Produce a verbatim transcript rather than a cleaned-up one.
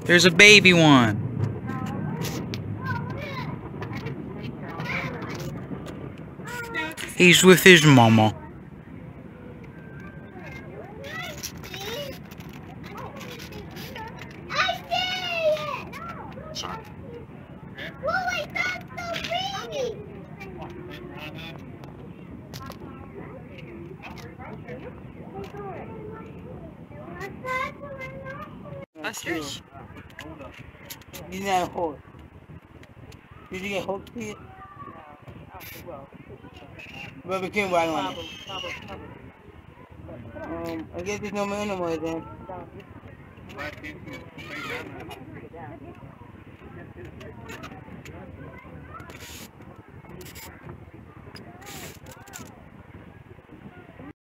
There's a baby one. He's with his mama. Ostrich? He's not a horse. Did you get hooked here? Brother Kim right on it. Um, I guess there's no more animals then.